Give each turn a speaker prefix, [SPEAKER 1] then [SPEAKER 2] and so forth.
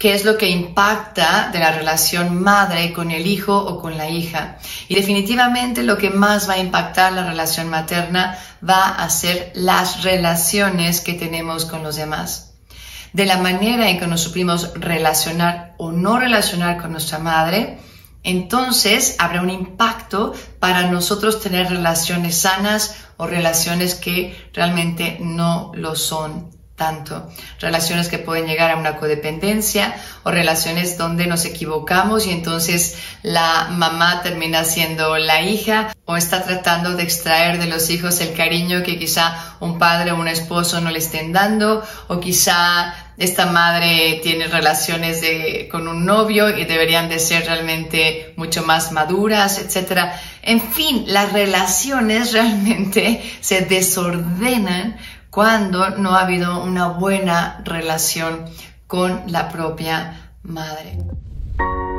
[SPEAKER 1] qué es lo que impacta de la relación madre con el hijo o con la hija. Y definitivamente lo que más va a impactar la relación materna va a ser las relaciones que tenemos con los demás. De la manera en que nos supimos relacionar o no relacionar con nuestra madre, entonces habrá un impacto para nosotros tener relaciones sanas o relaciones que realmente no lo son tanto. Relaciones que pueden llegar a una codependencia o relaciones donde nos equivocamos y entonces la mamá termina siendo la hija o está tratando de extraer de los hijos el cariño que quizá un padre o un esposo no le estén dando, o quizá esta madre tiene relaciones con un novio y deberían de ser realmente mucho más maduras, etc. En fin, las relaciones realmente se desordenan cuando no ha habido una buena relación con la propia madre.